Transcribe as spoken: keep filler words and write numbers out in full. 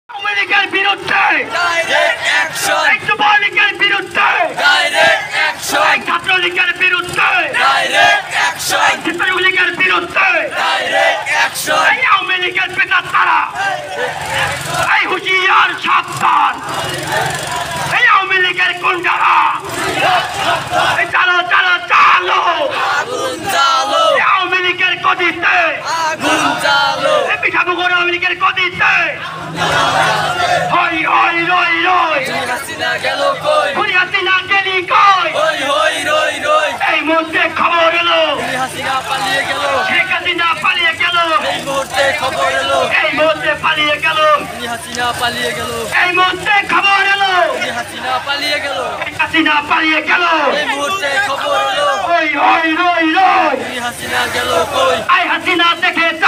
আওয়ামী লীগের বিরুদ্ধে direct action, এই যুবলীগের বিরুদ্ধে ডাইরেক্ট অ্যাকশন, এই ছাত্রলীগের বিরুদ্ধে ডাইরেক্ট অ্যাকশন, এই ছাত্রলীগের বিরুদ্ধে ডাইরেক্ট অ্যাকশন, এই আওয়ামী লীগের পেটার তারা এই হুঁশিয়ার সাবধান এই আওয়ামী লীগের গুন্ডারা এই চালো চালো চালো আগুন জ্বালো, এই আওয়ামী লীগের গদিতে আগুন জ্বালো, এই পিঠাপুকুর আওয়ামী লীগের গদিতে হই হই রই রই হাসিনা গেল কই, খুনি হাসিনা গেলি কই হই হই রই রই, এই মুহূর্তে খবর এলো হাসিনা পালিয়ে গেল, শেখ হাসিনা পালিয়ে গেল এই মুহূর্তে খবর এলো, এই মুহূর্তে পালিয়ে গেল হাসিনা পালিয়ে গেল, এই মুহূর্তে খবর এলো হাসিনা পালিয়ে গেল, শেখ হাসিনা পালিয়ে গেল এই মুহূর্তে খবর এলো, হই হই রই রই হাসিনা গেল কই, আই হাসিনা দেখে